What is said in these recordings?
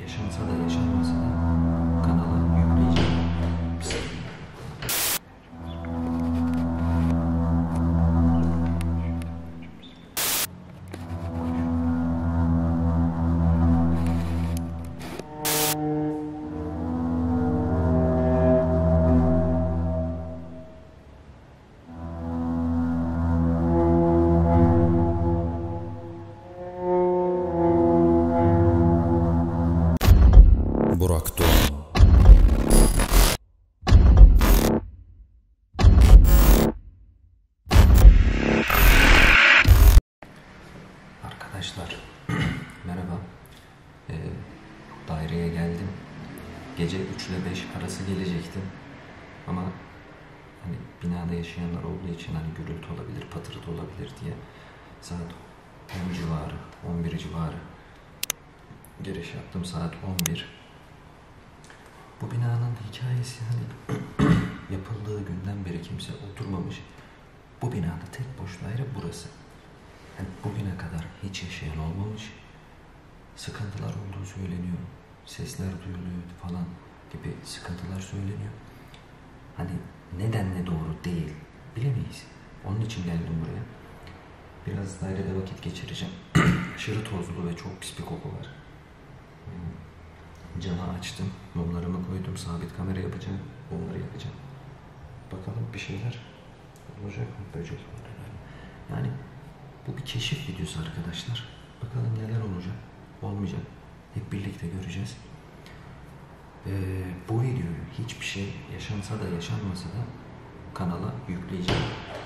yaşansa da yaşanmasa da kanala yükleyeceğim. Burak Doğan. Arkadaşlar merhaba. Daireye geldim. Gece 3 ile 5 arası gelecektim. Ama hani binada yaşayanlar olduğu için hani gürültü olabilir, patırtı olabilir diye saat 10 civarı, 11 civarı giriş yaptım. Saat 11. Bu binanın hikayesi hani yapıldığı günden beri kimse oturmamış. Bu binada tek boş daire burası. Yani bugüne kadar hiç yaşayan olmamış. Sıkıntılar olduğu söyleniyor. Sesler duyuluyor falan gibi sıkıntılar söyleniyor. Hani neden ne doğru değil bilemeyiz. Onun için geldim buraya. Biraz dairede vakit geçireceğim. Aşırı tozlu ve çok pis bir koku var. Camı açtım, mumlarımı koydum, sabit kamera yapacağım, onları yakacağım. Bakalım bir şeyler olacak mı, böcek mi? Yani bu bir keşif videosu arkadaşlar. Bakalım neler olacak, olmayacak. Hep birlikte göreceğiz. Bu videoyu hiçbir şey yaşansa da yaşanmasa da kanala yükleyeceğim.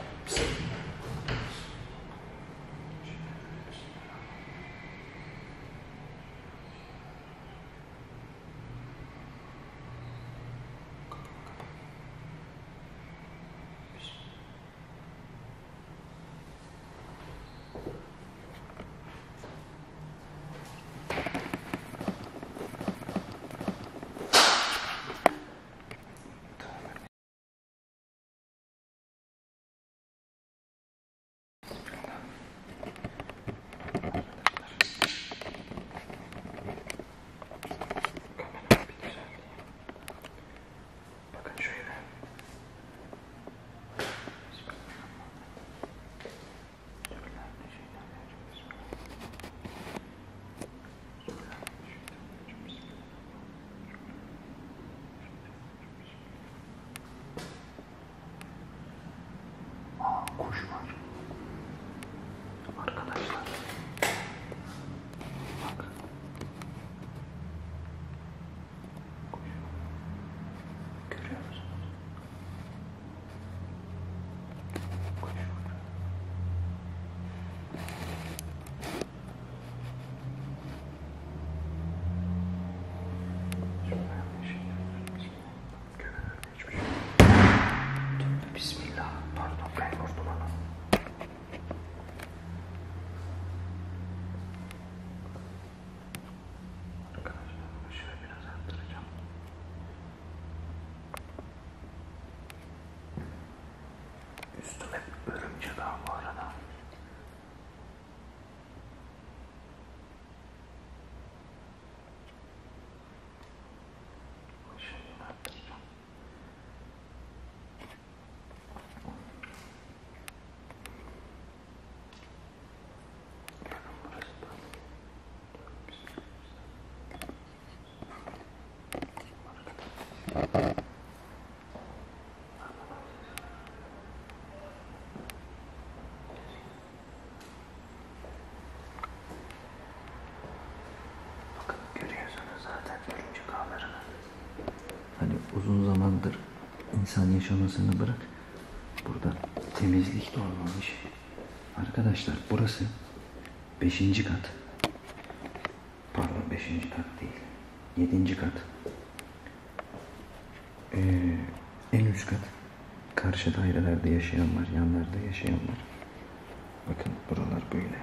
Kuş var. Arkadaşlar. Bak. Kuş. Görüyor musunuz? Kuş var. Bismillah. Pardon, ben vurdum ana. Arkadaşlar şöyle biraz arttıracağım. Üstüme örümcek ağı bu arada. Şimdi arttıracağım. Bakın görüyorsunuz zaten örümcek ağlarını. Hani uzun zamandır insan yaşamasını bırak. Burada temizlik de olmamış. Arkadaşlar burası 5. kat. Pardon 5. kat değil. 7. kat. En üst kat. Karşı dairelerde yaşayan var, yanlarda yaşayan var. Bakın buralar böyle.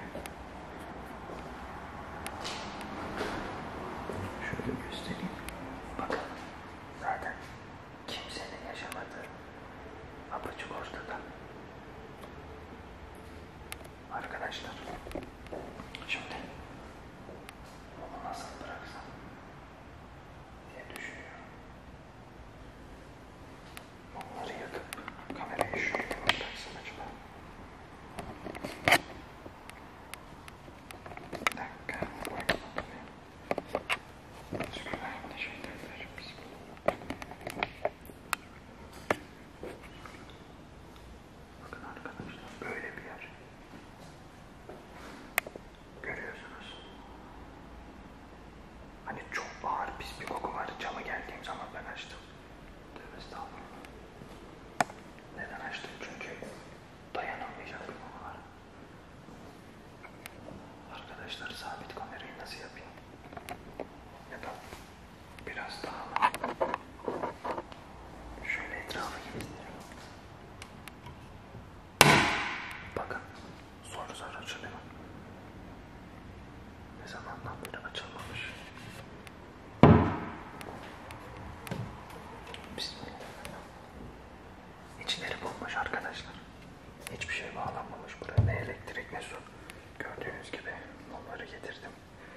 Şöyle göstereyim. Bakın zaten kimsenin yaşamadığı apaçık ortada. Arkadaşlar şimdi bunu nasıl bıraksam Bakın arkadaşlar, böyle bir yer. Görüyorsunuz. Hani çok ağır pis bir koku var. Cama geldiğim zaman ben açtım. Tövbe estağfurullah. Neden açtım? Çünkü dayanamayacak bir koku var. Arkadaşlar, sabit kamerayı nasıl yapayım? Ya da biraz daha mı? Şöyle etrafı gezdirelim. Bakın, zor zor açılıyor. Ne zamandan beri açılmamış. Bismillah. İçleri bomboş arkadaşlar. Hiçbir şey bağlanmamış buraya. Ne elektrik ne su. Gördüğünüz gibi onları getirdim.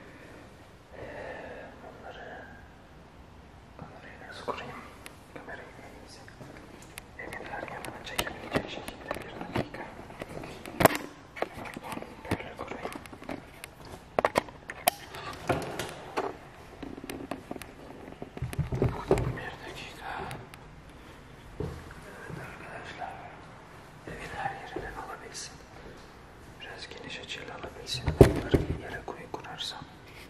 Onları kamerayı nasıl kurayım? Kamerayı en iyisi evin her yanına çekebilecek şekilde bir dakika. Böyle kurayım. Bir dakika. Evet arkadaşlar. Evin her yerine alabilsin. Biraz geniş açıyla alabilsin. Bunları yere kurarsam.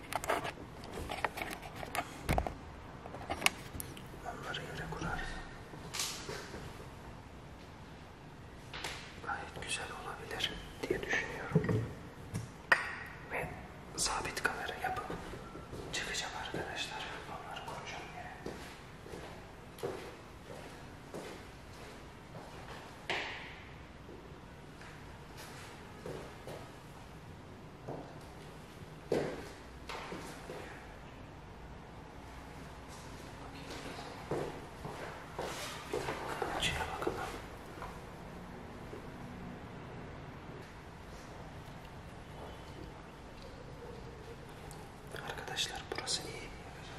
Onları yere kurarsam. Gayet güzel olabilir diye düşünüyorum. Ve sabit kamera yapıp çıkacağım arkadaşlar. Onları kuracağım yere. Açıya bakalım. Arkadaşlar, burası iyi.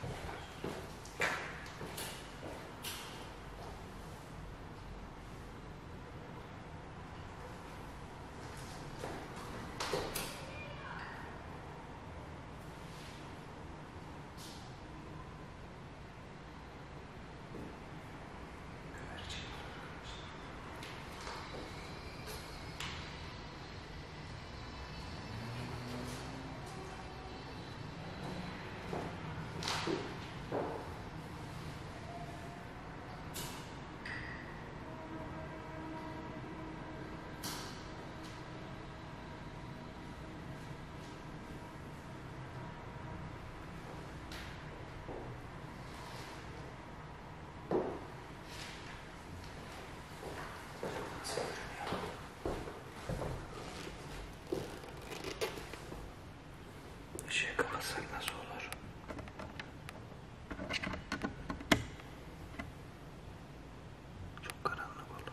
Işığı kapatsak nasıl olur? Çok karanlık olur.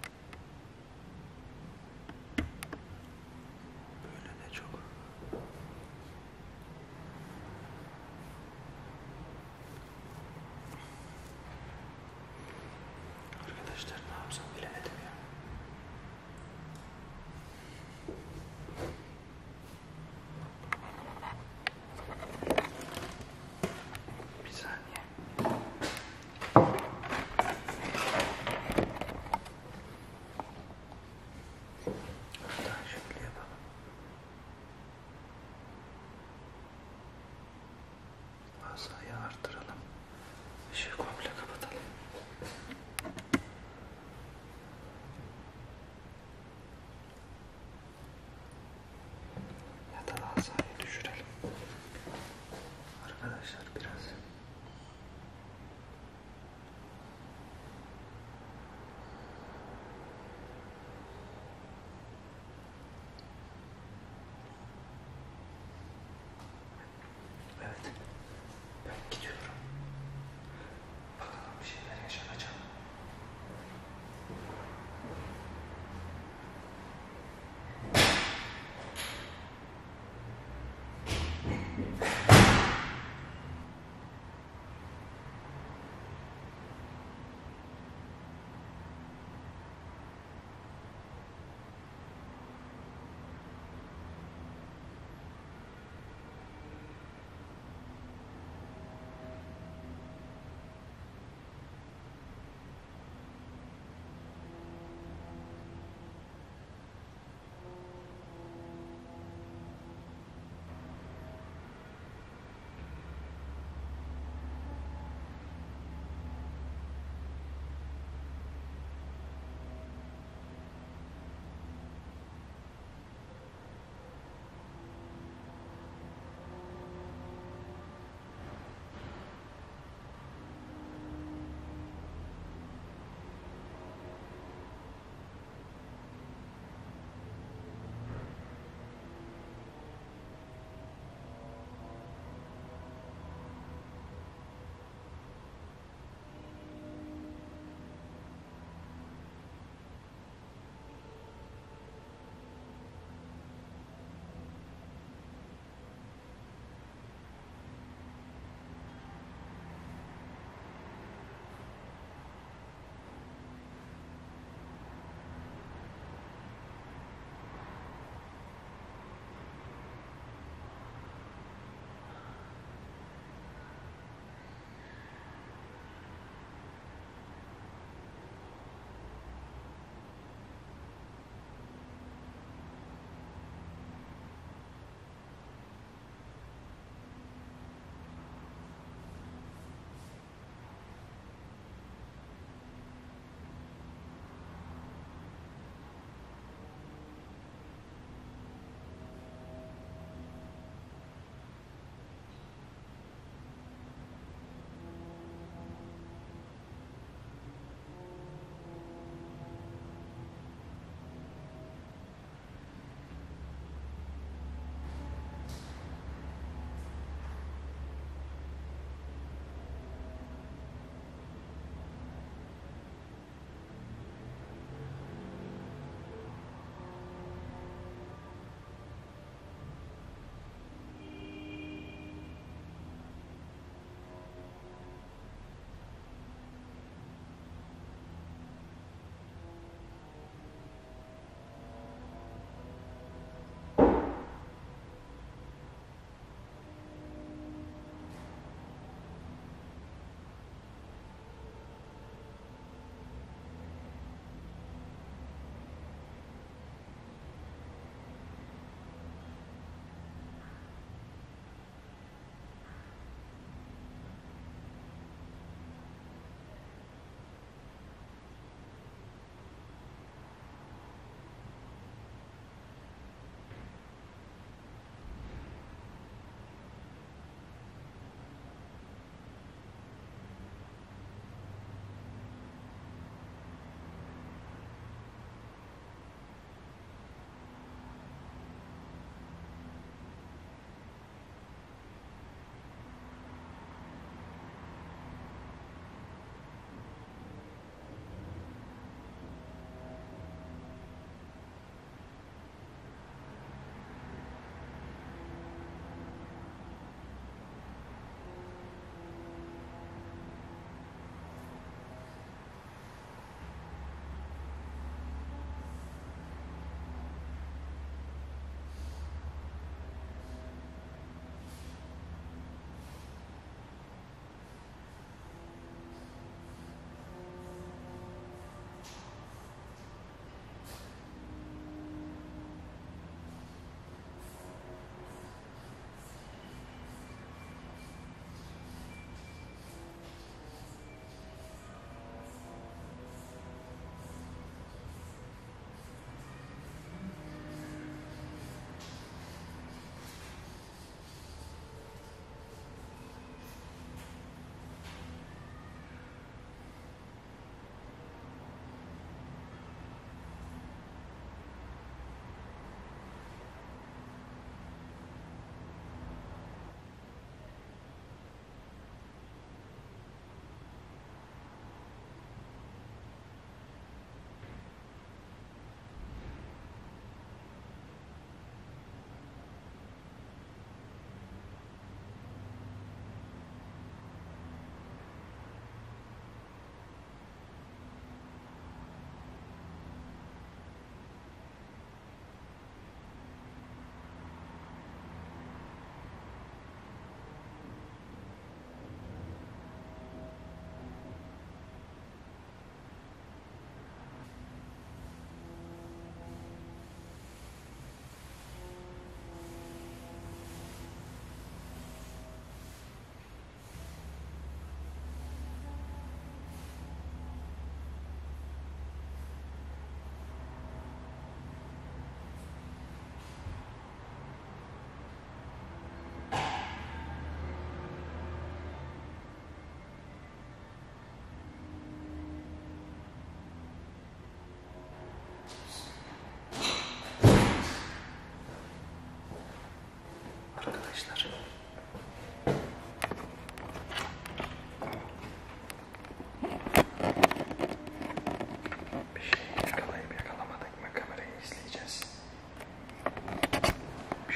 Böyle de çok. Arkadaşlar, ne yapsam bilemedim ya. Bir saniye. Hatta şöyle yapalım. Asayı arttıralım. Işığı komple kapatalım. Ya da asayı düşürelim. Arkadaşlar, biraz. Evet. Ben gidiyorum.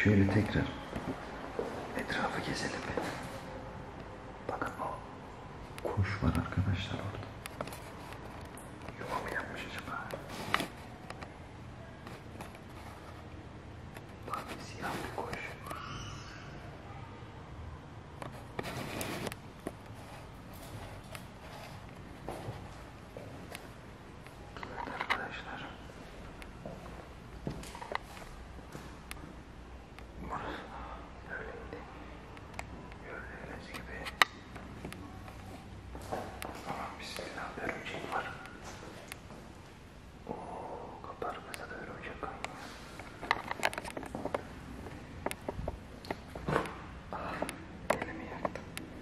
şöyle tekrar etrafı gezelim. Bakın o kuş var arkadaşlar orada. Yuva mı yapmış acaba? Bak siyah bir kuş. Evet arkadaşlar. Burası öyleydi. Gördüğünüz gibi. Aman bismillah, örümcek var. Oo, kapı arkasında da örümcek kaynıyor. Ah, elimi yaktım.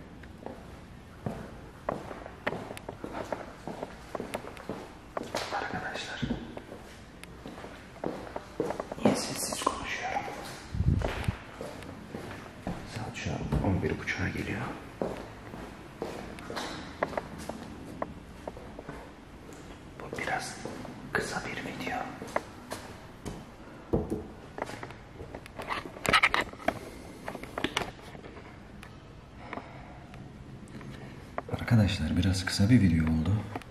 Arkadaşlar, niye sessiz konuşuyorum? Saat şu an 11.30'a geliyor. Bu biraz kısa bir video. Arkadaşlar biraz kısa bir video oldu.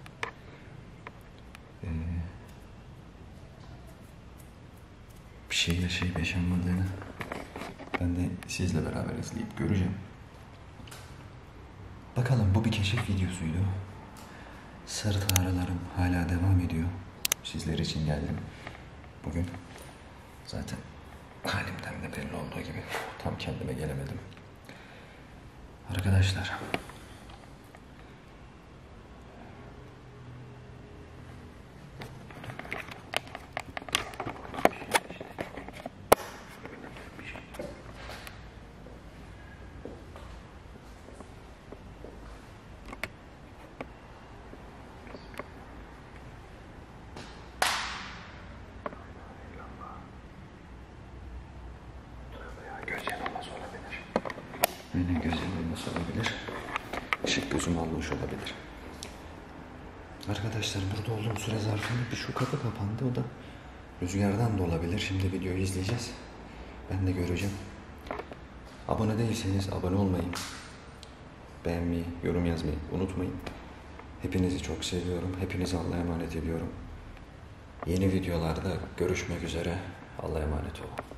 Bir şey yaşayıp yaşanmadığını ben de sizle beraber izleyip göreceğim. Bakalım, bu bir keşif videosuydu. Sırt ağrılarım hala devam ediyor. Sizler için geldim bugün. Zaten halimden de belli olduğu gibi tam kendime gelemedim. Arkadaşlar, göz yanılması olabilir. Aynen, göz yanılması olabilir. Işık gözüm almış olabilir. Arkadaşlar, burada olduğum süre zarfında bir şu kapı kapandı. O da rüzgardan da olabilir. Şimdi videoyu izleyeceğiz. Ben de göreceğim. Abone değilseniz abone olmayı, beğenmeyi, yorum yazmayı unutmayın. Hepinizi çok seviyorum. Hepinizi Allah'a emanet ediyorum. Yeni videolarda görüşmek üzere. Allah'a emanet olun.